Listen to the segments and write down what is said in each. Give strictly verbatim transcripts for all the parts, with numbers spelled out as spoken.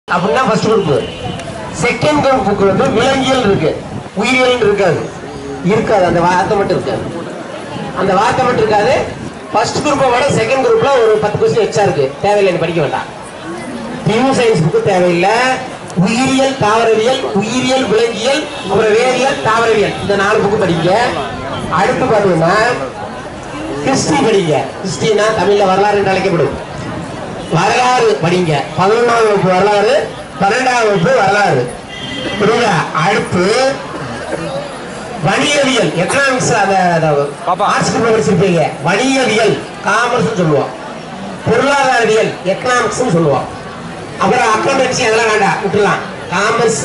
அப்படின்னா first group. Second group வந்து விலங்கியல் இருக்கு, உயிரியல் இருக்காது இருக்காது அந்த வார்த்தை மட்டும் இருக்காது அந்த வார்த்தை மட்டும் இருக்காது. ஃபர்ஸ்ட் குரூப்பை விட செகண்ட் குரூப்ல ஒரு பத்து கொஸ்டின் எக்ஸ்ட்ரா இருக்கு, தேவையில்லை, படிக்க வேண்டாம். பியூ சயின்ஸ் புக்கு தேவையில்லை. உயிரியல், தாவரவியல், உயிரியல், விலங்கியல், அப்புறம் வேதியியல், தாவரவியல், இந்த நாலு புக்கு படிங்க. அடுத்து பார்த்தீங்கன்னா ஹிஸ்டரி படிங்க. ஹிஸ்டரினா தமிழ்ல வரலாறு என்று அழைக்கப்படும். வரலாறு படிங்க. பதினொன்றாம் வகுப்பு வரலாறு, பன்னெண்டாம் வகுப்பு வரலாறு. அடுத்து வணிகவியல், எக்கனாமிக்ஸ், ஆர்ட்ஸ் படிச்சிருப்பீங்க. வணிகவியல் காமர்ஸ் சொல்லுவோம், பொருளாதாரவியல் எக்கனாமிக்ஸ் சொல்லுவோம். அப்புறம் அக்கௌண்டன்சி அதெல்லாம் வேண்டாம், விட்டுலாம். காமர்ஸ்,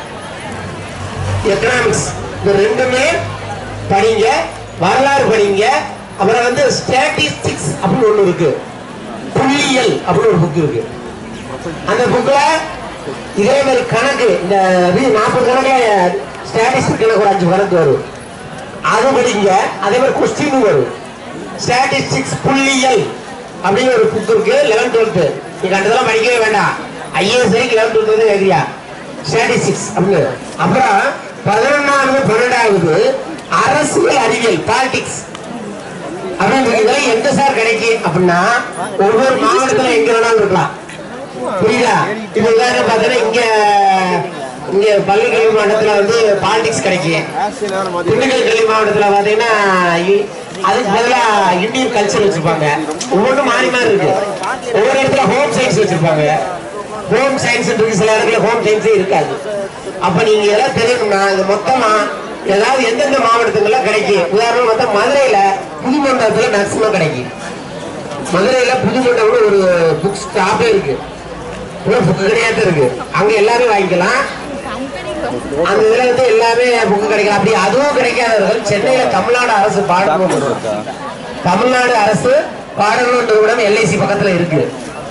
எக்கனாமிக்ஸ் இந்த ரெண்டுமே படிங்க. வரலாறு படிங்க. அப்புறம் வந்து ஸ்டாட்டிஸ்டிக்ஸ் அப்படின்னு ஒண்ணு இருக்கு, புள்ளியியல் அப்படின்னு ஒரு புக் இருக்கு. அந்த புக்ல இதே மாதிரி கணக்கு, இந்த நாற்பது கணக்குல ஸ்டாட்டிஸ்டிக் கணக்கு ஒரு அஞ்சு கணக்கு வரும், அது படிங்க. அதே மாதிரி கொஸ்டின் வரும். ஸ்டாட்டிஸ்டிக்ஸ் புள்ளியியல் அப்படின்னு ஒரு புக் இருக்கு. லெவன்த் டுவெல்த் நீங்க அதெல்லாம் படிக்கவே வேண்டாம். ஐஏஎஸ் வரைக்கும் லெவன்த் டுவெல்த் வந்து கேட்கிறியா ஸ்டாட்டிஸ்டிக்ஸ் அப்படின்னு. அப்புறம் பதினொன்னாவது பன்னெண்டாவது அரசியல் அறிவியல், பாலிடிக்ஸ் அப்படின்னு எந்த சார் கிடைக்கும் அப்படின்னா ஒவ்வொரு மாவட்டத்துல எங்க வேணாலும் இருக்கலாம். புரியுதா? இப்ப உதாரணம் பார்த்தீங்கன்னா இங்க இங்க பல்கலை மாவட்டத்துல வந்து பாலிடிக்ஸ் கிடைக்கும். திண்டுக்கல் கல்வி மாவட்டத்துல பாத்தீங்கன்னா அதுக்கு பதிலா இந்தியன் கல்ச்சர் வச்சிருப்பாங்க. ஒவ்வொன்றும் மாறி மாறி இருக்கு. ஒவ்வொரு இடத்துல ஹோம் சயின்ஸ் வச்சிருப்பாங்க. ஹோம் சயின்ஸ் இருக்கு, சில இடத்துல ஹோம் சயின்ஸே இருக்காது. அப்ப நீங்க எல்லாம் தெரியணும்னா இது மொத்தமா ஏதாவது எந்தெந்த மாவட்டத்துக்குள்ள கிடைக்கும். உதாரணம் பார்த்தா மதுரையில புதுமண்டபத்துல மேக்சிமம் கிடைக்கும். மதுரையில புதுமண்டபம் ஒரு புக் ஸ்டாப்பே இருக்கு, புக்கு கிடையாது இருக்கு. அங்க எல்லாரும் வாங்கிக்கலாம். அந்த இதுல வந்து எல்லாமே புக்கு கிடைக்கலாம். அப்படி அதுவும் கிடைக்காதவர்கள் சென்னையில தமிழ்நாடு அரசு பாடநூல், தமிழ்நாடு அரசு பாடநூல் நிறுவனம் எல்ஐசி பக்கத்துல இருக்கு.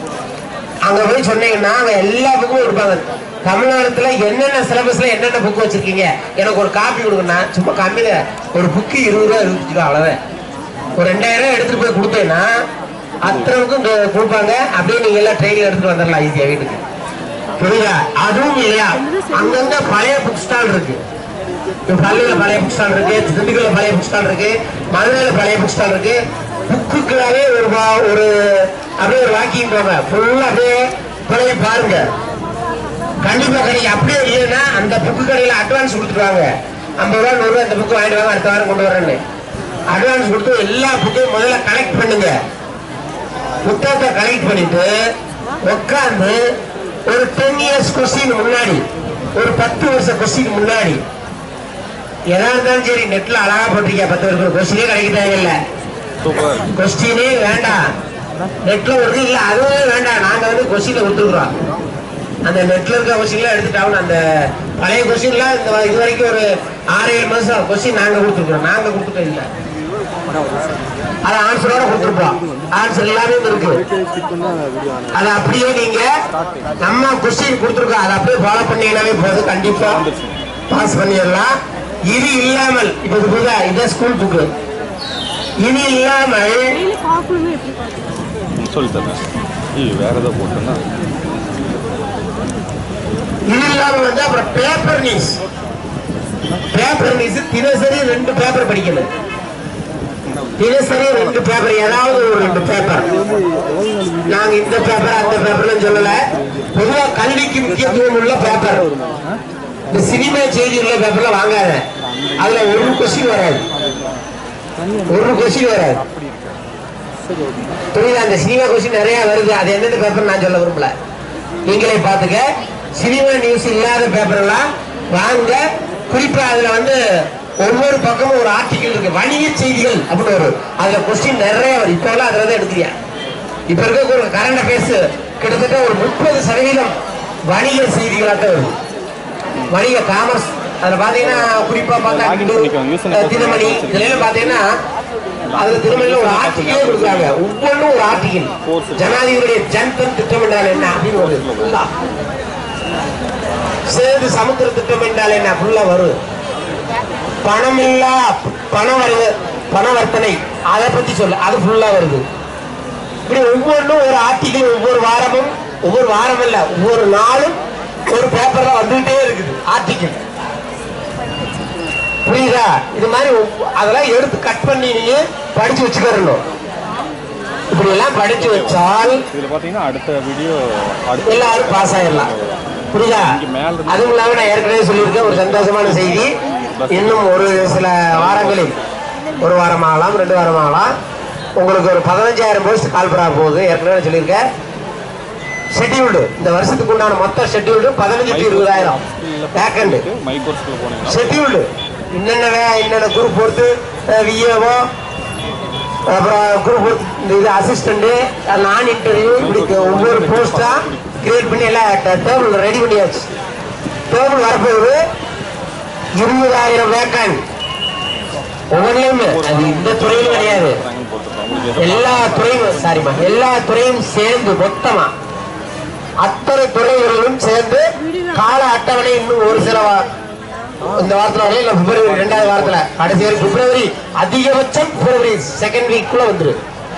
அங்க போய் சொன்னீங்கன்னா அவங்க எல்லா புக்கும் கொடுப்பாங்க. தமிழ்நாட்டுல என்னென்ன சிலபஸ்ல என்னென்ன புக் வச்சிருக்கீங்க, எனக்கு ஒரு காப்பி கொடுக்கணும்னா சும்மா கம்மியில ஒரு புக்கு இருபது ரூபா இருபத்தி ரூபா அவ்வளவுதான். ஒரு ரெண்டாயிரம் ரூபாய் எடுத்துட்டு போய் கொடுத்தேன்னா அத்தனைக்கும் கொடுப்பாங்க. அப்படியே நீங்க எல்லாம் ட்ரெயினில் எடுத்துட்டு வந்துடலாம் ஈஸியா வீட்டுக்கு. புரியுதா? அதுவும் இல்லையா, அங்கங்க பழைய புக் ஸ்டால் இருக்கு. பள்ளியில பழைய புக் ஸ்டால் இருக்கு, திண்டுக்கல்ல பழைய புக் ஸ்டால் இருக்கு, மதுரையில பழைய புக் ஸ்டால் இருக்கு. புக்குக்காகவே ஒரு ஒரு அப்படியே ஒரு வாக்கிங் போங்க, ஃபுல்லா அப்படியே பழைய பாருங்க. கண்டிப்பா கிடையாது. அப்படியே இல்லைன்னா அந்த புக்கு கடையில அட்வான்ஸ் கொடுத்துருவாங்க. ஐம்பது ரூபா நூறு ரூபா இந்த புக்கு வாங்கிட்டு வாங்க, அடுத்த வாரம் கொண்டு வரேன்னு அட்வான்ஸ் கொடுத்து எல்லா புக்கையும் முதல்ல கலெக்ட் பண்ணுங்க. புத்தகத்தை கலெக்ட் பண்ணிட்டு உட்காந்து ஒரு டென் இயர்ஸ் கொஸ்டின் முன்னாடி, ஒரு பத்து வருஷம் கொஸ்டின் முன்னாடி எதா இருந்தாலும் சரி, நெட்ல அழகா போட்டிருக்கா பத்து வருஷம் கொஸ்டினே கிடைக்க தேவையில்லை. கொஸ்டினே வேண்டாம், நெட்ல ஒரு இல்ல அதுவே வேண்டாம். நாங்க வந்து கொஸ்டினை கொடுத்துருக்குறோம். அந்த நெட்ல இருக்க கொஸ்டின்லாம் எடுத்துட்டாங்க. அந்த பழைய கொஸ்டின்லாம் இந்த இது வரைக்கும் ஒரு ஆறு ஏழு மாசம் கொஸ்டின் நாங்க கொடுத்துருக்கோம். நாங்க கொடுத்துட்டோம் இல்லை, அது ஆன்சரோட கொடுத்துருப்போம். ஆன்சர் எல்லாமே இருக்கு. அது அப்படியே நீங்க நம்ம கொஸ்டின் கொடுத்துருக்கோம், அதை அப்படியே ஃபாலோ பண்ணீங்கன்னாவே போதும், கண்டிப்பா பாஸ் பண்ணிடலாம். இது இல்லாமல் இப்ப புரியுதா, இதான் ஸ்கூல் புக்கு. இது இல்லாமல் வேற ஏதாவது போட்டோம்னா இது இல்லாம வந்து அப்புறம் பேப்பர் நியூஸ். பேப்பர் நியூஸ் தினசரி ரெண்டு பேப்பர் படிக்கணும். தினசரி ரெண்டு பேப்பர், ஏதாவது ஒரு ரெண்டு பேப்பர். நாங்க இந்த பேப்பர் அந்த பேப்பர்னு சொல்லல, பொதுவா கல்விக்கு முக்கியத்துவம் உள்ள பேப்பர். இந்த சினிமா செய்தி உள்ள பேப்பர்ல வாங்காத, அதுல ஒரு கொஸ்டின் வராது, ஒரு கொஸ்டின் வராது. புரியுதா? அந்த சினிமா கொஸ்டின் நிறைய வருது, அது எந்தெந்த பேப்பர் நான் சொல்ல விரும்பல, நீங்களே பாத்துக்க. சினிமா நியூஸ் இல்லாத பேப்பர் எல்லாம் வாங்க. குறிப்பா அதுல வந்து ஒவ்வொரு பக்கமும் ஒரு ஆர்டிகல் இருக்கு, வணிக செய்திகள் அப்படின்னு வரும். அதுல கொஸ்டின் நிறைய வரும். இப்ப எல்லாம் அதுலதான் எடுக்கிறியா. இப்ப இருக்க ஒரு கரண்ட் அஃபேர்ஸ் கிட்டத்தட்ட ஒரு முப்பது சதவீதம் வணிக செய்திகளாக வரும். வணிக காமர்ஸ் அதுல பாத்தீங்கன்னா குறிப்பா பார்த்தா தினமணி இதுல பாத்தீங்கன்னா அதுல தினமணியில ஒரு ஆர்டிகலே கொடுக்குறாங்க. ஒவ்வொன்றும் ஒரு ஆர்டிகல். ஜனாதிபதியுடைய ஜன்தன் திட்டம் என்றால் என்ன அப்படின்னு ஒரு சேது சமுத்திர திட்டம் என்றால் என்ன ஃபுல்லா வரும். பணமில்லா பண வருது, பண வர்த்தனை அதை பத்தி சொல்ல, அது ஃபுல்லா வருது. இப்படி ஒவ்வொன்றும் ஒரு ஆர்டிகல் ஒவ்வொரு வாரமும் ஒவ்வொரு வாரம் இல்ல, ஒவ்வொரு நாளும் ஒரு பேப்பர்ல வந்துகிட்டே இருக்குது ஆர்டிக்கல். புரியுதா? இது மாதிரி அதெல்லாம் எடுத்து கட் பண்ணி நீங்க படிச்சு வச்சுக்கணும். இப்படி எல்லாம் படிச்சு வச்சால் இதுல பாத்தீங்கன்னா அடுத்த வீடியோ எல்லாரும் பாஸ் ஆயிடலாம். புரியுதா? அதுவும் இல்லாம நான் ஏற்கனவே சொல்லியிருக்கேன் ஒரு சந்தோஷமான செய்தி. இன்னும் ஒரு சில வாரங்களில், ஒரு வாரம் ஆகலாம், ரெண்டு வாரம் ஆகலாம், உங்களுக்கு ஒரு பதினஞ்சாயிரம் போஸ்ட் கால் பண்ண போகுது. ஏற்கனவே சொல்லியிருக்கேன். ஷெட்யூல்டு இந்த வருஷத்துக்கு உண்டான மொத்த ஷெட்யூல்டு பதினஞ்சு டு இருபதாயிரம் வேக்கண்ட் ஷெட்யூல்டு. என்னென்ன என்னென்ன குரூப் பொறுத்து விஏஓ, அப்புறம் குரூப் இந்த இது அசிஸ்டண்ட், நான் இன்டர்வியூ, இப்படி ஒவ்வொரு போஸ்டா கிரியேட் பண்ணி எல்லாம் டேபிள் ரெடி பண்ணியாச்சு. டேபிள் வரப்போகுது இருபதாயிரம் வேக்கண்ட் ஒவ்வொன்றுலையுமே. அது இந்த துறையிலும் கிடையாது, எல்லா துறையும் சாரிமா எல்லா துறையும் சேர்ந்து மொத்தமா அத்தனை துறைகளிலும் சேர்ந்து கால அட்டவணை இன்னும் ஒரு சில இந்த வாரத்துல வரல, இல்ல பிப்ரவரி ரெண்டாவது வாரத்துல கடைசி வரை பிப்ரவரி அதிகபட்சம் பிப்ரவரி செகண்ட் வீக்குள்ள வந்துரு.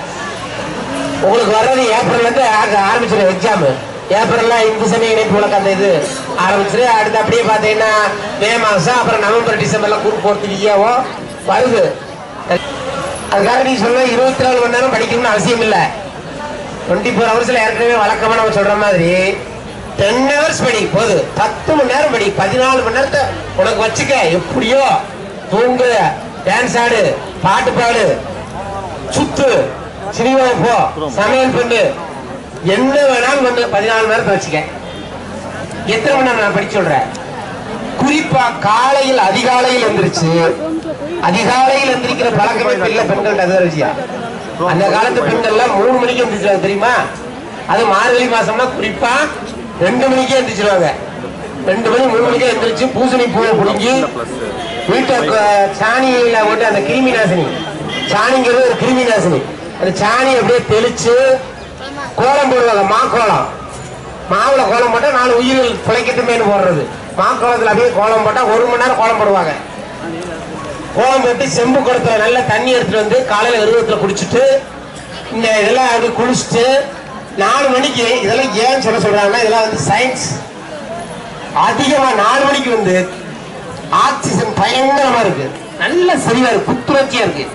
உங்களுக்கு வர்றது ஏப்ரல்ல இருந்து ஆரம்பிச்சிடும் எக்ஸாம். ஏப்ரல்ல இந்து சமய இணைப்பு வழக்கு அந்த இது ஆரம்பிச்சிரு. அடுத்து அப்படியே பாத்தீங்கன்னா மே மாசம், அப்புறம் நவம்பர் டிசம்பர்ல குரூப் போர்த்துக்கியாவோ வருது. அதுக்காக நீ சொல்ல இருபத்தி நாலு மணி நேரம் படிக்கணும்னு அவசியம் இல்லை. டுவெண்ட்டி ஃபோர் ஹவர்ஸ்ல ஏற்கனவே வழக்கமா நம்ம சொல்ற மாதிரி டென் ஹவர்ஸ் படி போது, பத்து மணி நேரம் படி, பதினாலு மணி நேரத்தை உனக்கு வச்சுக்க. எப்படியோ தூங்கு, டான்ஸ் ஆடு, பாட்டு பாடு, சுத்து, சினிமா போ, சமையல் பண்ணு, என்ன வேணாலும் பண்ணு, பதினாலு நேரத்தை வச்சுக்க. எத்தனை மணி நேரம் நான் படிச்சு சொல்றேன். குறிப்பா காலையில் அதிகாலையில் எந்திரிச்சு, அதிகாலையில் எந்திரிக்கிற பழக்கம் இல்ல பெண்கள். அது விஷயம் அந்த காலத்து பெண்கள் எல்லாம் மூணு மணிக்கு எந்திரிச்சிருவாங்க தெரியுமா? அது மார்கழி மாசம்னா குறிப்பா ரெண்டு மணிக்கே எந்திரிச்சிருவாங்க. ரெண்டு மணி மூணு மணிக்கே எந்திரிச்சு பூசணி பூவை பிடிங்கி வீட்டை சாணியில போட்டு, அந்த கிருமி நாசினி, சாணிங்கிறது ஒரு கிருமி நாசினி, அந்த சாணி அப்படியே தெளிச்சு கோலம் போடுவாங்க. மாக்கோலம், மாவுல கோலம் போட்டா நாலு உயிர்கள் பிழைக்கட்டுமேனு போடுறது. மாக்கோலத்துல அப்படியே கோலம் போட்டா ஒரு மணி நேரம் கோலம் போடுவாங்க. கோலம் போட்டு செம்பு குடத்துல நல்ல தண்ணி எடுத்துட்டு வந்து காலையில விருவத்துல குடிச்சிட்டு இந்த இதெல்லாம் அப்படி குளிச்சுட்டு நாலு மணிக்கு, இதெல்லாம் ஏன் சொல்ல சொல்றாங்கன்னா இதெல்லாம் வந்து சயின்ஸ். அதிகமா நாலு மணிக்கு வந்து ஆக்சிஜன் பயங்கரமா இருக்கு, நல்ல சரியா இருக்கு, புத்துணர்ச்சியா இருக்கு.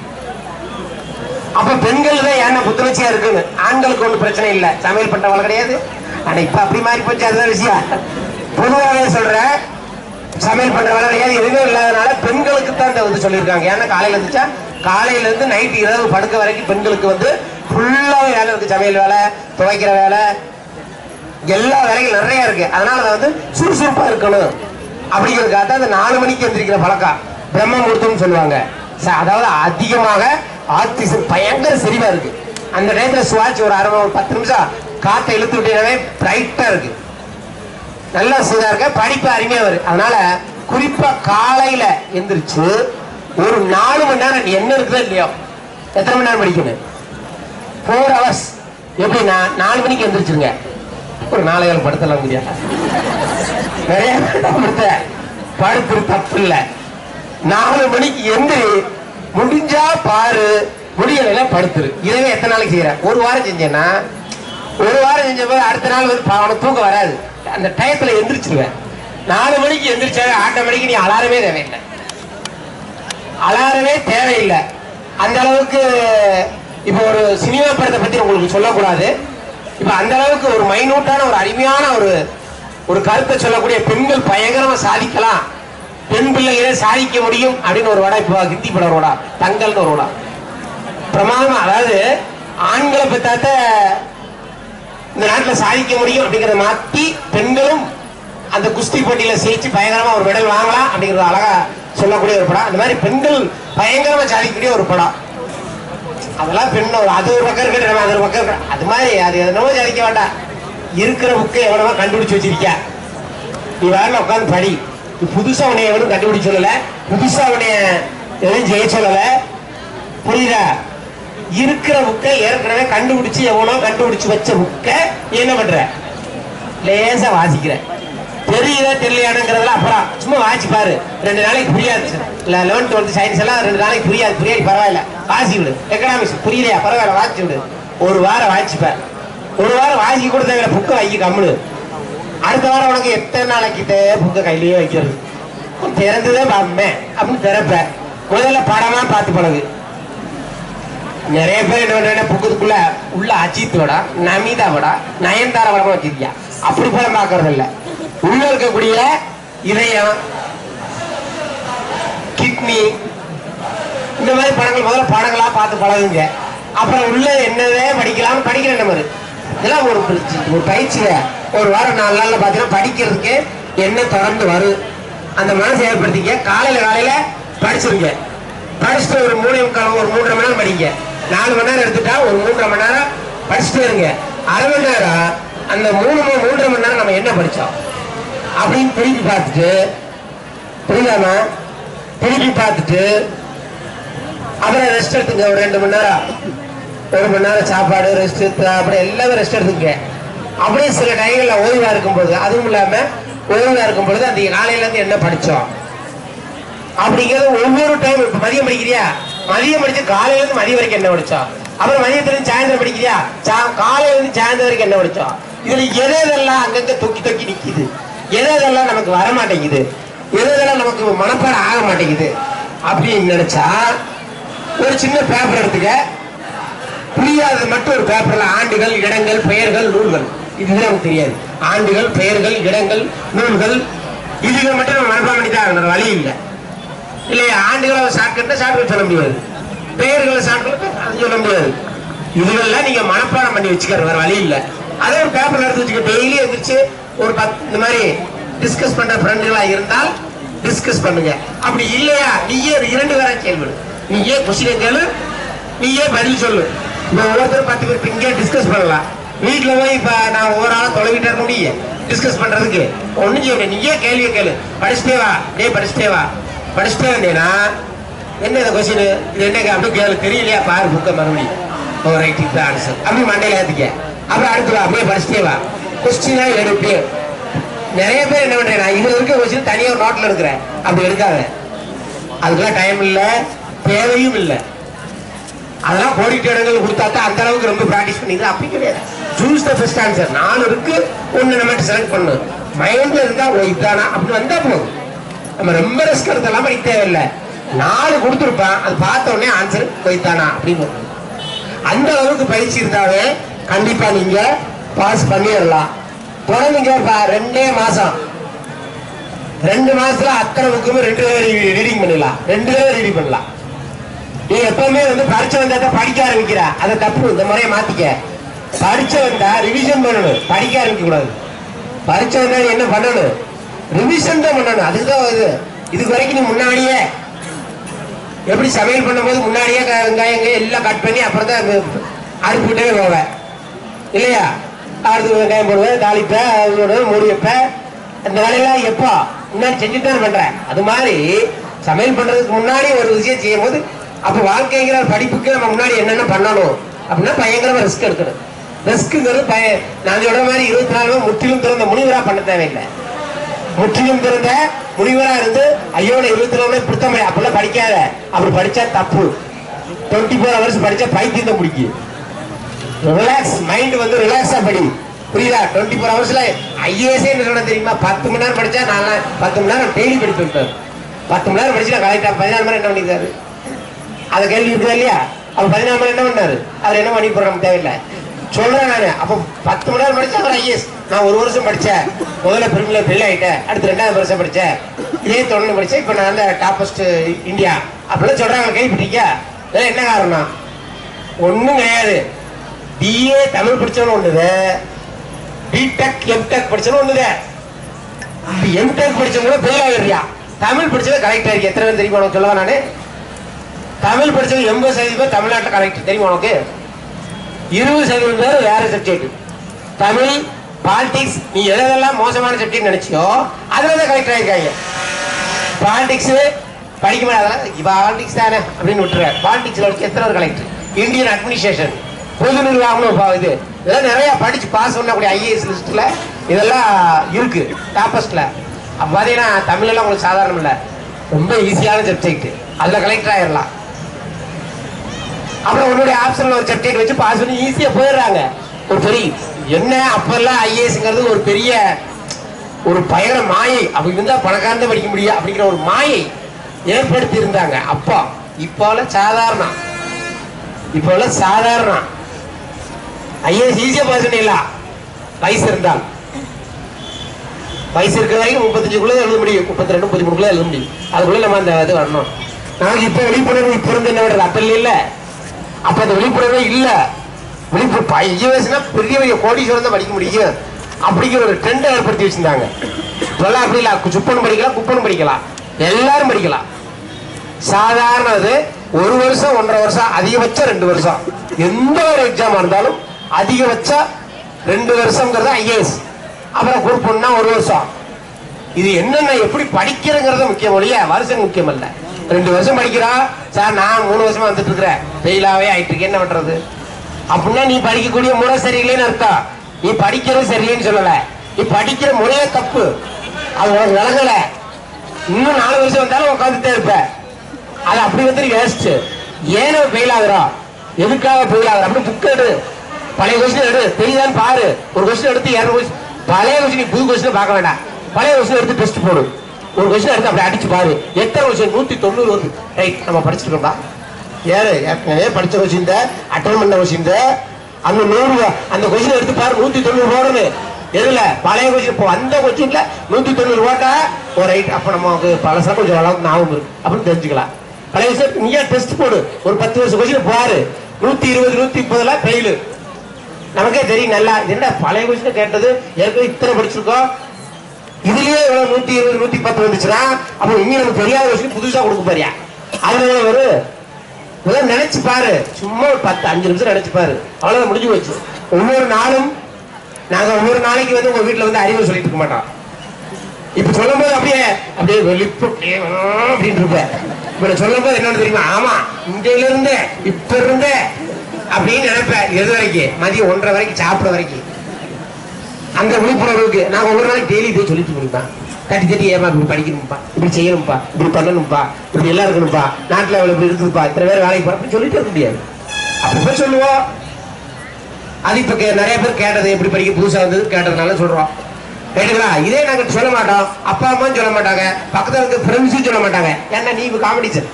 அப்ப பெண்கள் தான் ஏன்னா புத்துணர்ச்சியா இருக்குன்னு. ஆண்களுக்கு ஒன்றும் பிரச்சனை இல்லை, சமையல் பண்றவங்க கிடையாது. ஆனா இப்ப அப்படி மாறி போச்சு, அதுதான் விஷயம். பொதுவாகவே சொல்றேன், சமையல் பண்ற வேலை கிடையாது, எதுவுமே இல்லாதனால பெண்களுக்கு தான் இந்த வந்து சொல்லியிருக்காங்க. ஏன்னா காலையில இருந்துச்சா காலையில இருந்து நைட்டு இரவு படுக்க வரைக்கும் பெண்களுக்கு வந்து ஃபுல்லாவே வேலை இருக்கு. சமையல் வேலை, துவைக்கிற வேலை, எல்லா வேலைகளும் நிறைய இருக்கு. அதனால அதை வந்து சுறுசுறுப்பா இருக்கணும் அப்படிங்கிறதுக்காக தான் அந்த நாலு மணிக்கு எந்திரிக்கிற பழக்கம் பிரம்ம முகூர்த்தம் சொல்லுவாங்க. அதாவது அதிகமாக ஆக்சிஜன் பயங்கர செறிவா இருக்கு. அந்த நேரத்துல சுவாட்சி ஒரு அரை ஒரு பத்து நிமிஷம் காற்றை இழுத்து விட்டீங்கன்னாவே பிரைட்டா இருக்கு, நல்லா சூதா இருக்க, படிப்பு அருமையா வரும். அதனால குறிப்பா காலையில எந்திரிச்சு ஒரு நாலு மணி நேரம் என்ன இருக்குதோ இல்லையோ, எத்தனை மணி நேரம் படிக்கணும்? Four hours. எப்படின்னா நாலு மணிக்கு எந்திரிச்சிருங்க, ஒரு நாளைகள் படுத்தலாம் முடியாது, நிறைய படுத்த படுத்துரு தப்பு இல்லை. நாலு மணிக்கு எந்திரி, முடிஞ்சா பாரு, முடியல படுத்துரு. இதவே எத்தனை நாளைக்கு செய்யற? ஒரு வாரம் செஞ்சேன்னா, ஒரு வாரம் செஞ்ச போது அடுத்த நாள் வந்து அவனுக்கு தூக்கம் வராது, அந்த டயத்துல எந்திரிச்சிருவேன். நாலு மணிக்கு எந்திரிச்சாவே ஆட்டோமேட்டிக் நீ அலாரமே தேவையில்லை, அலாரமே தேவையில்லை. அந்த அளவுக்கு இப்ப ஒரு சினிமா படத்தை பத்தி உங்களுக்கு சொல்லக்கூடாது. இப்ப அந்த அளவுக்கு ஒரு மைனூட்டான ஒரு அருமையான ஒரு ஒரு கருத்தை சொல்லக்கூடிய பெண்கள் பயங்கரமா சாதிக்கலாம், பெண் பிள்ளைகளே சாதிக்க முடியும் அப்படின்னு ஒரு வடை. இப்ப ஹிந்தி படம் ஒரு வடா, தங்கல்னு ஒரு வடா பிரமாதமா. அதாவது ஆண்களை பத்தாத்த இந்த நாட்டில் சாதிக்க முடியும் அப்படிங்கறத மாத்தி பெண்களும் அந்த குஸ்தி போட்டியில சேர்த்து பயங்கரமா ஒரு மெடல் வாங்கலாம் அப்படிங்கறது அழகா சொல்லக்கூடிய ஒரு படம். அந்த மாதிரி பெண்கள் பயங்கரமா சாதிக்கக்கூடிய ஒரு படம். அதெல்லாம் பெண் அது ஒரு பக்கம் இருக்கு, அது ஒரு பக்கம் இருக்கு. அது மாதிரி அது என்னமோ சாதிக்க வேண்டாம், இருக்கிற புக்கை எவ்வளவா கண்டுபிடிச்சு வச்சிருக்க, நீ வேற உட்காந்து படி. புதுசா உன்னைய எவனும் கண்டுபிடிச்சு சொல்லல, புதுசா உன்னைய எதுவும் ஜெய சொல்லல, புரியுதா? இருக்கிற புக்கை ஏற்கனவே கண்டுபிடிச்சு எவனோ கண்டுபிடிச்சு வச்ச புக்கை என்ன பண்ற, லேசா வாசிக்கிற. தெரியுதா தெரியலையானுங்கிறதுல அப்புறம் சும்மா வாசி பாரு, ரெண்டு நாளைக்கு புரியாது. இல்ல லெவன்த் டுவெல்த் சயின்ஸ் எல்லாம் ரெண்டு நாளைக்கு புரியாது, புரியாது பரவாயில்ல, வாசி விடு. எக்கனாமிக்ஸ் புரியலையா, பரவாயில்ல வாசி விடு. ஒரு வாரம் வாசிப்பார், ஒரு வாரம் வாங்கி கொடுத்த புக்கை வைக்க கம்முனு. அடுத்த வாரம் உனக்கு எத்தனை நாளைக்கிட்ட புக்கை கையிலேயே வைக்கிறது, திறந்துதே பாப்பேன் அப்படின்னு திறப்ப. முதல்ல படமா பார்த்து பழகு. நிறைய பேர் என்ன பண்ற புக்குக்குள்ள உள்ள அஜித்தோட நமிதாவோட நயன்தாரா படமா வச்சிருக்கியா, அப்படி படம் பார்க்கறது இல்ல. உள்ள இருக்கக்கூடிய இதயம், கிட்னி, இந்த மாதிரி படங்கள் முதல்ல படங்களா பார்த்து பழகுங்க. அப்புறம் உள்ள என்னதே படிக்கலாம் படிக்கிற நம்பர் இதெல்லாம் ஒரு ஒரு பயிற்சியில ஒரு வாரம் நாலு நாள்ல பாத்தீங்கன்னா படிக்கிறதுக்கு என்ன தொடர்ந்து வரும். அந்த மனசை ஏற்படுத்திக்க. காலையில காலையில படிச்சிருங்க. படிச்சுட்டு ஒரு மூணு ஒரு மூன்றரை மணி நேரம் படிங்க. நாலு மணி நேரம் எடுத்துட்டா ஒரு மூன்றரை மணி நேரம் படிச்சுட்டே இருங்க. அரை மணி நேரம் அந்த மூணு மூன்றரை மணி நேரம் நம்ம என்ன படிச்சோம் அப்படின்னு திருப்பி பார்த்துட்டு, புரியாம திருப்பி பார்த்துட்டு அப்புறம் ரெஸ்ட் எடுத்துங்க. ஒரு ரெண்டு மணி நேரம் ஒரு மணி நேரம் சாப்பாடு ரெஸ்ட் அப்படி எல்லாமே ரெஸ்ட் எடுத்துங்க. அப்படியே சில டைம்ல ஓய்வா இருக்கும்போது, அதுவும் இல்லாம ஓய்வா இருக்கும் பொழுது அந்த காலையில இருந்து என்ன படிச்சோம் அப்படிங்கிறது ஒவ்வொரு டைம். இப்ப மதியம் படிக்கிறியா, மதியம் படிச்சு காலையில இருந்து மதியம் வரைக்கும் என்ன படிச்சோம், அப்புறம் மதியத்துல இருந்து சாயந்தரம் படிக்கிறியா, காலையில இருந்து சாயந்தரம் வரைக்கும் என்ன படிச்சோம். இதுல எதெல்லாம் அங்கங்க தொக்கி தொக்கி நிக்குது, எதெல்லாம் நமக்கு வர மாட்டேங்குது, எதெல்லாம் நமக்கு மனப்பாடம் ஆக மாட்டேங்குது அப்படின்னு நினைச்சா ஒரு சின்ன பேப்பர் எடுத்துக்க. புரியாதது மட்டும் ஒரு பேப்பர்ல ஆண்டுகள், இடங்கள், பெயர்கள், நூல்கள், இதுதான் நமக்கு தெரியாது. ஆண்டுகள், பெயர்கள், இடங்கள், நூல்கள், இதுகள் மட்டும் நம்ம மனப்பாடம் பண்ணிதான் வழி இல்லை இல்லையா. ஆண்டுகளை ஷார்ட்கட்னா ஷார்ட்கட் சொல்ல முடியாது, பெயர்களை ஷார்ட்கட் அது சொல்ல முடியாது. இதுகள்லாம் நீங்க மனப்பாடம் பண்ணி வச்சுக்கிற வேற வழி இல்லை. அதே ஒரு பேப்பர்ல எடுத்து வச்சுக்க. டெய்லி எதிர்த்து ஒரு பத்து இந்த மாதிரி டிஸ்கஸ் பண்ற ஃப்ரெண்டுகளா இருந்தால் டிஸ்கஸ் பண்ணுங்க. அப்படி இல்லையா நீயே இரண்டு பேரா கேள்வி, நீயே கொஸ்டின் கேளு, நீயே பதில் சொல்லு. இப்ப ஒவ்வொருத்தரும் பத்து பேர் இங்கே டிஸ்கஸ் பண்ணலாம். வீட்டுல போய் இப்ப நான் ஒவ்வொரு ஆளும் தொலைவிட்டு இருக்க முடியும் டிஸ்கஸ் பண்றதுக்கு ஒண்ணு செய்ய. நீயே கேள்வியை கேளு. படிச்சுட்டே வா, டே படிச்சுட்டே வா, படிச்சுட்டே வந்தேன்னா என்ன இந்த கொஸ்டின் இது என்ன அப்படி கேளு, தெரியலையா பாரு புக்கை மறுபடியும் ரைட் இது ஆன்சர் அப்படி மண்டையில ஏத்திக்க. அப்புறம் அடுத்து வா, அப்படியே படிச்சுட்டே வா, கொஸ்டினா எடுப்பே. நிறைய பேர் என்ன பண்றேன், நான் இது இருக்க கொஸ்டின் தனியா ஒரு நோட்ல எடுக்கிறேன். அப்படி எடுக்காத, அதுக்கெல்லாம் டைம் இல்லை, தேவையும் இல்லை. அதெல்லாம் கோடிட்டு இடங்கள் கொடுத்தா அந்த அளவுக்கு ரொம்ப பிராக்டிஸ் பண்ணிது. அப்படி கிடையாது. Choose the best answer. நாலு இருக்கு, ஒண்ணு நம்ம செலக்ட் பண்ணு. மைண்ட்ல இருந்தா இதுதானா அப்படி வந்தா போதும். நம்ம ரொம்ப ரிஸ்க் எடுத்தெல்லாம் படிக்க தேவையில்லை. நாலு கொடுத்துருப்பான், அது பார்த்த உடனே ஆன்சர் போய்த்தானா அப்படின்னு அந்த அளவுக்கு பயிற்சி இருந்தாவே கண்டிப்பா நீங்க பாஸ் பண்ணிடலாம். குழந்தைங்க ரெண்டே மாசம் ரெண்டு மாசத்துல அத்தனை புக்குமே ரெண்டு ரீடிங் பண்ணிடலாம், ரெண்டு தடவை ரீடிங் பண்ணலாம். நீ எப்பவுமே வந்து பரிச்சை வந்தா படிக்க ஆரம்பிக்கிற, அதை தப்பு. இந்த முறையை மாத்திக்க. பரிச்சை வந்தா ரிவிஷன் பண்ணணும், படிக்க ஆரம்பிக்க கூடாது. பரிச்சை வந்தா என்ன பண்ணணும், ரிவிஷன் தான் பண்ணணும். அதுதான் இது. இதுக்கு வரைக்கும் நீ முன்னாடியே எப்படி சமையல் பண்ணும்போது முன்னாடியே வெங்காயங்க எல்லாம் கட் பண்ணி அப்புறம் தான் அடுப்புட்டே போவேன் இல்லையா. அடுத்து வெங்காயம் போடுவேன், தாளிப்பேன், மூடி வைப்பேன். அந்த வேலையெல்லாம் எப்போ முன்னாடி செஞ்சுட்டு தான் பண்றேன். அது மாதிரி சமையல் பண்றதுக்கு முன்னாடி ஒரு விஷயம் செய்யும் போது அப்ப வாழ்க்கைங்கிற படிப்புக்கு நம்ம முன்னாடி என்னென்ன பண்ணணும் அப்படின்னா பயங்கரமா ரிஸ்க் எடுக்கணும். ரிஸ்க்குங்கிறது பய நான் சொல்ற மாதிரி இருபத்தி நாலு முற்றிலும் திறந்த முனிவரா பண்ண தேவையில்லை. முற்றிலும் திறந்த முனிவரா இருந்து ஐயோட இருபத்தி நாலு பிடித்த மாதிரி அப்படிலாம் படிக்காத. அப்படி படிச்சா தப்பு. டுவெண்ட்டி ஃபோர் ஹவர்ஸ் படிச்சா பைத்தியம் தான் பிடிக்கும். ரிலாக்ஸ் மைண்ட் வந்து ரிலாக்ஸா படி, புரியுதா. டுவெண்ட்டி ஃபோர் ஹவர்ஸ்ல ஐஏஎஸ் என்ன தெரியுமா, பத்து மணி நேரம் படிச்சா நான் பத்து மணி நேரம் டெய்லி படித்து விட்டார். பத்து மணி நேரம் படிச்சு கரெக்டா பதினாலு மணி என்ன பண்ணிருக்காரு, அதை கேள்வி இருக்குதா இல்லையா. அவர் பதினாலு மணி என்ன பண்ணாரு, அவர் என்ன பண்ணி போறாங்க தேவையில்லை சொல்றேன் நானு. அப்போ பத்து மணி நேரம் படிச்சா அவர் ஐஏஎஸ். நான் ஒரு வருஷம் படிச்சேன், முதல்ல பிரிமில பெல் ஆயிட்டேன், அடுத்து ரெண்டாவது வருஷம் படிச்சேன், இதே தொடர்ந்து படிச்சேன், இப்ப நான் அந்த டாப்பஸ்ட் இந்தியா அப்படிலாம் சொல்றாங்க. கேள்விப்பட்டீங்க. இதெல்லாம் என்ன காரணம், ஒண்ணும் கிடையாது. பிஏ தமிழ் படிச்சவனும் ஒண்ணுது, பிடெக் எம்டெக் படிச்சவனும் ஒண்ணுது. எம்டெக் படிச்சவங்க பெயில் ஆகிறியா, தமிழ் படிச்சது கரெக்டா இருக்கு. எத்தனை பேர் தெரியுமா உனக்கு சொல்லுவா நானு. தமிழ் படிச்சது எண்பது சதவீதம் பேர் தமிழ்நாட்டில் கரெக்ட் தெரியுமா உனக்கு. இருபது சதவீதம் பேர் வேற சப்ஜெக்ட். தமிழ், பாலிடிக்ஸ், நீ எதெல்லாம் மோசமான சப்ஜெக்ட் நினைச்சியோ அதுலதான் கரெக்ட் ஆயிருக்காங்க. பாலிடிக்ஸ் படிக்க மாட்டாங்க, பாலிடிக்ஸ் தானே அப்படின்னு விட்டுருக்க. பாலிடிக்ஸ்ல எத்தனை கலெக்டர், இந்தியன் அட்மினிஸ்ட்ரேஷன், பொது நிர்வாகம், இது இதெல்லாம் நிறைய படிச்சு பாஸ் பண்ணக்கூடிய ஐஏஎஸ் லிஸ்ட்ல இதெல்லாம் இருக்கு டாப்பஸ்ட்ல. அப்ப பாத்தீங்கன்னா தமிழ் எல்லாம் உங்களுக்கு சாதாரணம் இல்ல, ரொம்ப ஈஸியான சப்ஜெக்ட், அதுல கலெக்டர் ஆயிடலாம். அப்புறம் உன்னுடைய ஆப்ஷன்ல ஒரு சப்ஜெக்ட் வச்சு பாஸ் பண்ணி ஈஸியா போயிடுறாங்க. ஒரு பெரிய என்ன அப்பெல்லாம் ஐஏஎஸ்ங்கிறது ஒரு பெரிய ஒரு பயங்கர மாயை. அப்படி இருந்தா பணக்காரன் படிக்க முடியும் அப்படிங்கிற ஒரு மாயை ஏற்படுத்தி இருந்தாங்க அப்பா. இப்போல சாதாரண இப்போல சாதாரண ஐஏஎஸ் ஈஸியா பாஸ் பண்ணிடலாம் வயசு இருந்தால். வயசு இருக்கிற வரைக்கும் முப்பத்தஞ்சுக்குள்ள எழுத முடியும், முப்பத்தி ரெண்டு முப்பத்தி மூணுக்குள்ள எழுத முடியும். அதுக்குள்ள நம்ம அந்த இது வரணும். நாங்க இப்ப விழிப்புணர்வு இப்ப இருந்து என்ன பண்றது? அப்ப இல்ல அப்ப அந்த விழிப்புணர்வே இல்ல. விழிப்புணர்வு ஐஏஎஸ்னா பெரிய பெரிய கோடீஸ்வரன் தான் படிக்க முடியும் அப்படிங்கிற ஒரு ட்ரெண்ட் ஏற்படுத்தி வச்சிருந்தாங்க. இப்பெல்லாம் அப்படி இல்ல, சுப்பனும் படிக்கலாம் குப்பனும் படிக்கலாம், எல்லாரும் படிக்கலாம். சாதாரண ஒரு வருஷம் ஒன்றரை வருஷம் அதிகபட்சம் ரெண்டு வருஷம் எந்த ஒரு எக்ஸாம் இருந்தாலும் அதிகபட்சம் ரெண்டு வருஷம்ங்கிறது ஐஏஎஸ். அப்புறம் குரூப் ஒன்னா ஒரு வருஷம். இது என்னன்னா எப்படி படிக்கிறங்கிறது முக்கியம் இல்லையா, வருஷம் முக்கியம் இல்ல. ரெண்டு வருஷம் படிக்கிறா சார், நான் மூணு வருஷமா வந்துட்டு இருக்கிறேன் ஃபெயிலாவே ஆயிட்டு இருக்கேன், என்ன பண்றது? அப்படின்னா நீ படிக்கக்கூடிய முறை சரியில்லைன்னு அர்த்தம். நீ படிக்கிறது சரியில்லைன்னு சொல்லல, நீ படிக்கிற முறையே தப்பு, அது உனக்கு விளங்கல. இன்னும் நாலு வருஷம் வந்தாலும் உட்காந்துட்டே இருப்ப. அது அப்படி வந்து வேஸ்ட். ஏன்னா ஃபெயில் ஆகுறோம், எதுக்காக ஃபெயில் ஆகுற? அப்படி புக் எடு, பழைய கொஸ்டின் எடு, தெரியுதான்னு பாரு. ஒரு கொஸ்டின் எடுத்து இரநூறு கொஸ்டின், பழைய கொஸ்டின் புது கொஸ்டின் பார்க்க வேண்டாம், பழைய கொஸ்டின் எடுத்து டெஸ்ட் போடு. ஒரு கொஸ்டின் எடுத்து அப்படி அடிச்சு பாரு, எத்தனை கொஸ்டின்? நூத்தி தொண்ணூறு வருது. ரைட், நம்ம படிச்சிருக்கோம்டா. ஏறு, ஏற்கனவே படிச்ச கொஸ்டின் அட்டன் பண்ண கொஸ்டின் அந்த நூறு அந்த கொஸ்டின் எடுத்து பாரு, நூத்தி தொண்ணூறு போடணும். எதுல? பழைய கொஸ்டின். அந்த கொஸ்டின்ல நூத்தி தொண்ணூறு போட்டா ஒரு ரைட், அப்ப நமக்கு பழசா கொஞ்சம் அளவுக்கு ஞாபகம் இருக்கு அப்படின்னு தெரிஞ்சுக்கலாம். பழைய விஷயம் நீயா டெஸ்ட் போடு, ஒரு பத்து வருஷம் கொஸ்டின் பாரு, நூத்தி இருபது நூத்தி முப்பதுல ஃபெயிலு. நமக்கே தெரியும் நல்லா, என்ன பழைய கொஸ்டின் கேட்டது ஏற்கனவே இத்தனை படிச்சிருக்கோம், இதுலயே நூத்தி இருபது நூத்தி பத்து வந்துச்சுன்னா அப்போ இங்க நமக்கு தெரியாத கொஸ்டின் புதுசா கொடுக்க பாரியா, அதுல வரும். இதெல்லாம் நினைச்சு பாரு, சும்மா ஒரு பத்து அஞ்சு நிமிஷம் நினைச்சு பாரு, அவ்வளவுதான், முடிஞ்சு போச்சு. ஒவ்வொரு நாளும் நாங்க ஒவ்வொரு நாளைக்கு வந்து உங்க வீட்டுல வந்து அறிவு சொல்லிட்டு இருக்க மாட்டோம். இப்ப சொல்லும் போது அப்படியே அப்படியே வெளிப்பு அப்படின்னு இருப்பேன். இப்ப சொல்லும் போது என்னன்னு தெரியுமா? ஆமா, இந்தியில இருந்து இப்ப இருந்து அப்படின்னு நினைப்பேன். எது வரைக்கும்? மதியம் ஒன்றரை வரைக்கும் சாப்பிட வரைக்கும். அந்த விழிப்புணர்வுக்கு நாங்க ஒவ்வொரு நாளைக்கு டெய்லி போய் சொல்லிட்டு முடிப்பேன். தட்டி தட்டி ஏமா இப்படி படிக்கணும்ப்பா, இப்படி செய்யணும்ப்பா, இப்படி பண்ணணும்ப்பா, இப்படி எல்லாம் இருக்கணும்ப்பா, நாட்டுல அவ்வளவு இப்படி இருக்குதுப்பா, இத்தனை பேர் வேலைக்கு போற அப்படி சொல்லிட்டு இருக்க முடியாது. அப்ப சொல்லுவோம். அது இப்ப நிறைய பேர் கேட்டது எப்படி படிக்க புதுசா வந்தது கேட்டதுனால சொல்றோம். கேட்டுங்களா? இதே நாங்க சொல்ல மாட்டோம், அப்பா அம்மாவும் சொல்ல மாட்டாங்க, பக்கத்துல இருக்க ஃப்ரெண்ட்ஸும் சொல்ல மாட்டாங்க. ஏன்னா நீ இப்ப காம்படிஷன்,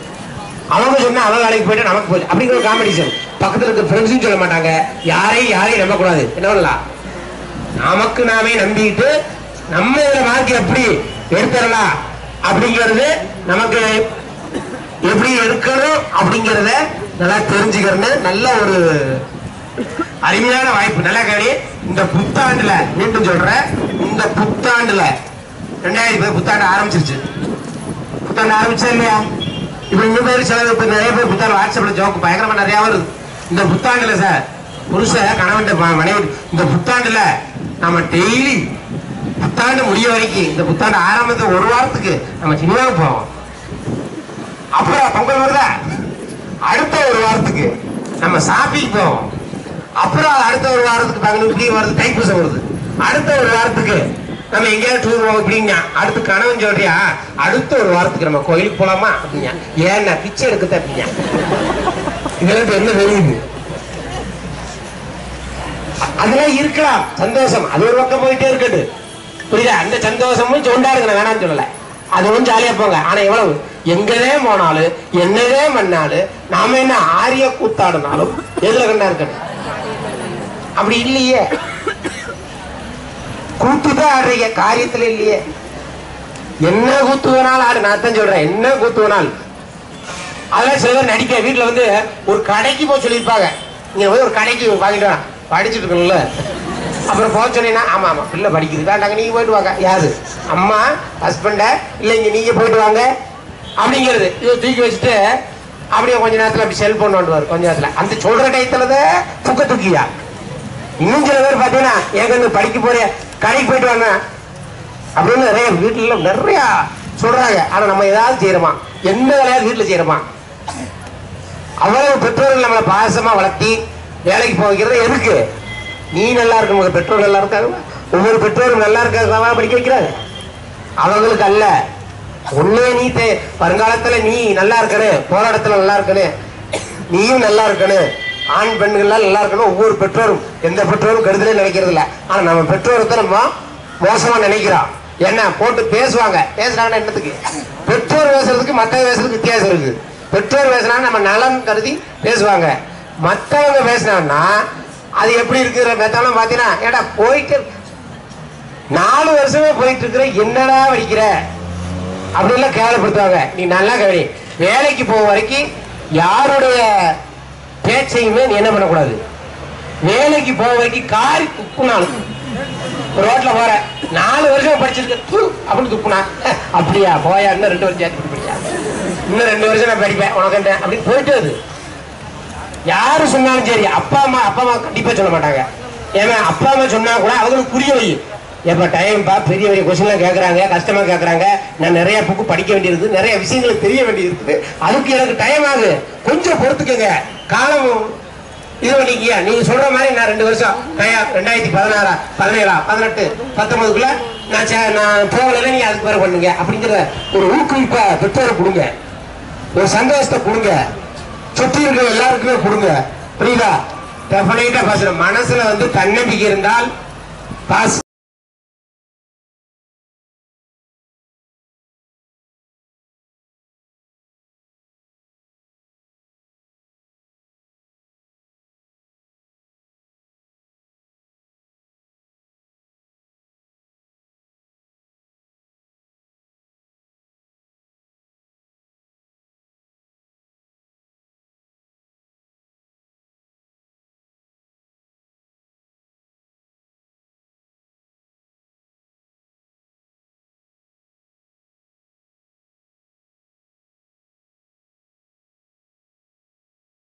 அவங்க சொன்னா அவன் வேலைக்கு போயிட்டு நமக்கு போயிட்டு அப்படிங்கிற காம்படிஷன். பக்கத்துல இருக்க ஃப்ரெண்ட்ஸும் சொல்ல மாட்டாங்க. யாரையும் யாரையும் நம்ப கூடாது. என்ன பண்ணலாம்? நமக்கு நாமே நம்பிட்டு நம்ம இதுல மார்க் எப்படி எடுத்துடலாம் அப்படிங்கிறது, நமக்கு எப்படி எடுக்கணும் அப்படிங்கறத நல்லா தெரிஞ்சுக்கிறது நல்ல ஒரு அருமையான வாய்ப்பு. நல்லா கேடி. இந்த புத்தாண்டுல மீண்டும் சொல்ற, இந்த புத்தாண்டுல ரெண்டாயிரத்தி புத்தாண்டு ஆரம்பிச்சிருச்சு. புத்தாண்டு ஆரம்பிச்சா இல்லையா? இப்ப இந்த பேர் சில இப்ப நிறைய பேர் புத்தாண்டு வாட்ஸ்அப்ல ஜோக்கு பயங்கரமா நிறைய வருது. இந்த புத்தாண்டுல சார் புருஷ கணவன் மனைவி, இந்த புத்தாண்டுல நம்ம டெய்லி புத்தாண்டு முடிய வரைக்கும், இந்த புத்தாண்டு ஆரம்பத்துல ஒரு வாரத்துக்கு நம்ம சினிமாவுக்கு போவோம். அப்புறம் பொங்கல் வருதா, அடுத்த ஒரு வாரத்துக்கு நம்ம ஷாப்பிங் போவோம். அப்புறம் அடுத்த ஒரு வாரத்துக்கு பங்கனுக்கு வருது, தைப்பூசம் வருது. அடுத்த ஒரு வாரத்துக்கு நம்ம எங்கேயாவது டூர் போவோம் அப்படிங்க. அடுத்து கணவன் சொல்றியா, அடுத்த ஒரு வாரத்துக்கு நம்ம கோயிலுக்கு போலாமா அப்படிங்க. ஏன்னா பிச்சை எடுக்கத்த அப்படிங்க. இதெல்லாம் என்ன தெரியுது? அதெல்லாம் இருக்கலாம் சந்தோஷம், அது ஒரு பக்கம் போயிட்டே இருக்கட்டு, புரியுதா? அந்த சந்தோஷமும் சொண்டாருங்க, வேணான்னு சொல்லல, அதுவும் ஜாலியா போங்க. ஆனா எவ்வளவு எங்கதே போனாலும் என்னதே பண்ணாலும் நாம என்ன ஆரிய கூத்தாடினாலும் எதுல கண்டா இருக்கணும்? அப்படி இல்லையே, கூத்துதான் ஆடுறீங்க, காரியத்துல இல்லையே. என்ன கூத்து வேணாலும் ஆடு, நான் தான் சொல்றேன், என்ன கூத்து வேணாலும். அதெல்லாம் சில பேர் நடிக்க வீட்டுல வந்து ஒரு கடைக்கு போய் சொல்லியிருப்பாங்க, நீங்க போய் ஒரு கடைக்கு வாங்கிட்டு படிச்சுட்டு இருக்கணும்ல. அப்புறம் போக சொன்னீங்கன்னா ஆமா ஆமா பிள்ளை படிக்குது, வேண்டாங்க நீங்க போயிட்டு வாங்க. யாரு? அம்மா ஹஸ்பண்ட இல்ல, இங்க நீங்க போயிட்டு வாங்க அப்படிங்கிறது. இதை தூக்கி வச்சுட்டு அப்படியே கொஞ்ச நேரத்துல அப்படி செல்போன் நோண்டுவார். கொஞ்ச நேரத்துல அந்த சொல்ற டயத்துலதான் தூக்க தூக்கியா. இன்னும் சில பேர் பாத்தீங்கன்னா ஏங்க படிக்க போறேன் கடைக்கு போயிட்டு வாங்க அப்படின்னு நிறைய வீட்டுல நிறைய சொல்றாங்க. ஆனா நம்ம ஏதாவது செய்யறோமா? எந்த வேலையாவது வீட்டுல செய்யறோமா? அவ்வளவு பெற்றோர்கள் நம்மளை பாசமா வளர்த்தி வேலைக்கு போகிறது எதுக்கு? நீ நல்லா இருக்கணும், பெற்றோர் நல்லா இருக்காங்க, ஒவ்வொரு பெற்றோரும் நல்லா இருக்காங்க படிக்க வைக்கிறாங்க. அவங்களுக்கு அல்ல, ஒன்னே நீ வருங்காலத்துல நீ நல்லா இருக்கணும், போராட்டத்துல நல்லா இருக்கணும், நீயும் நல்லா இருக்கணும் ஆண் பெண்கள்லாம் நல்லா இருக்கணும் ஒவ்வொரு பெற்றோரும் எந்த பெற்றோரும் கருதலே நினைக்கிறது இல்லை. ஆனா நம்ம பெற்றோருக்கு நம்ம மோசமா நினைக்கிறோம். என்ன போட்டு பேசுவாங்க, பேசுறாங்கன்னா என்னத்துக்கு? பெற்றோர் பேசுறதுக்கு மற்றவங்க பேசுறதுக்கு வித்தியாசம் இருக்கு. பெற்றோர் பேசினா நம்ம நலன் கருதி பேசுவாங்க, மற்றவங்க பேசினான்னா அது எப்படி இருக்கிற மெத்தம் பாத்தீங்கன்னா, ஏடா போயிட்டு நாலு வருஷமே போயிட்டு இருக்கிற என்னடா வைக்கிற அப்படின்லாம் கேவலப்படுத்துவாங்க. நீ நல்லா கவனி, வேலைக்கு போக வரைக்கும் யாருடைய பேச்சையுமே நீ என்ன பண்ணக்கூடாது. வேலைக்கு போக வரைக்கும் காரி துப்புனாலும் ரோட்ல போற நாலு வருஷம் படிச்சிருக்க அப்படின்னு துப்புனா, அப்படியா போயா இன்னும் ரெண்டு வருஷம் சேர்த்து படிப்பியா, இன்னும் ரெண்டு வருஷம் நான் படிப்பேன் உனக்கு அப்படின்னு போயிட்டு அது யாரு சொன்னாலும் சரி. அப்பா அம்மா அப்பா அம்மா கண்டிப்பா சொல்ல மாட்டாங்க. ஏன்னா அப்பா அம்மா சொன்னா கூட அவங்களுக்கு புரிய வை. எப்ப டைம் பா பெரிய பெரிய கொஸ்டின்லாம் கேட்கறாங்க, கஷ்டமா கேட்கறாங்க, நான் நிறைய புக்கு படிக்க வேண்டியிருக்கு, நிறைய விஷயங்களுக்கு தெரிய வேண்டியது இருக்குது, அதுக்கு எனக்கு டைம் ஆகுது, கொஞ்சம் பொறுத்துக்கங்க, காலம் இது பண்ணிக்கிய. நீங்க சொல்ற மாதிரி நான் ரெண்டு வருஷம் ரெண்டாயிரத்தி பதினாறா பதினேழா பதினெட்டு பத்தொன்பதுக்குள்ள நான் நான் போகல, நீங்க அதுக்கு பேர் பண்ணுங்க அப்படிங்கிற ஒரு ஊக்குவிப்ப பெற்றோர் கொடுங்க, ஒரு சந்தோஷத்தை கொடுங்க, சுற்றி இருக்கிற எல்லாருக்குமே கொடுங்க. புரியுதா? டெஃபினட்டா பாஸ். மனசுல வந்து தன்னம்பிக்கை இருந்தால் பாஸ்.